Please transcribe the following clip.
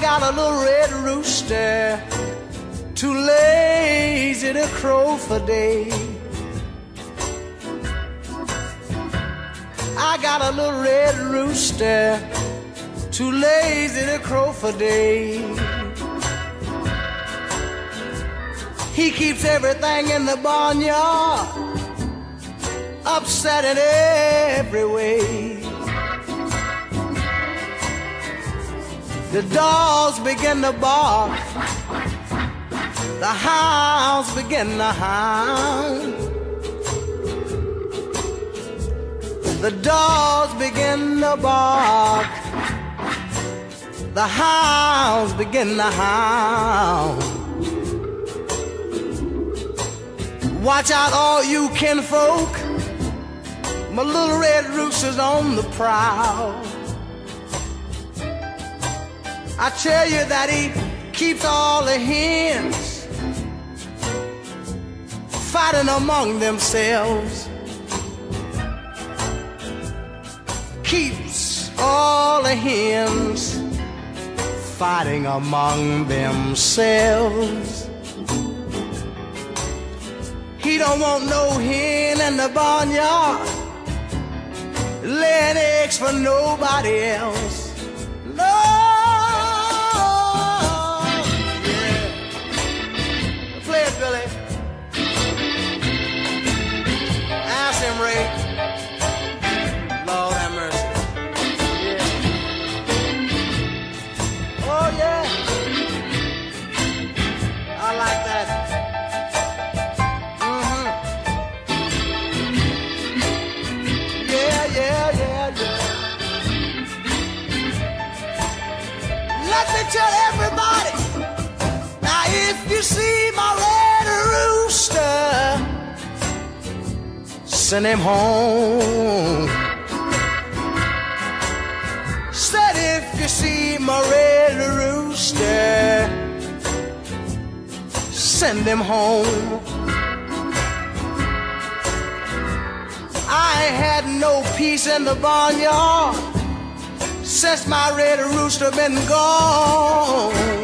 got a little red rooster, too lazy to crow for day. I got a little red rooster, too lazy to crow for day. He keeps everything in the barnyard upset in every way. The dogs begin to bark, the hounds begin to hound. The dogs begin to bark, the hounds begin to hound. Watch out, all you kinfolk, my little red rooster's on the prowl. I tell you that he keeps all the hens fighting among themselves. Keeps all the hens fighting among themselves. He don't want no hen in the barnyard laying eggs for nobody else. No. Billy, ask him, Ray. Lord have mercy. Yeah. Oh yeah, I like that. Yeah, yeah, yeah, yeah. Let me tell everybody. Now, if you see my rooster, send him home. Said if you see my red rooster, send him home. I ain't had no peace in the barnyard since my red rooster been gone.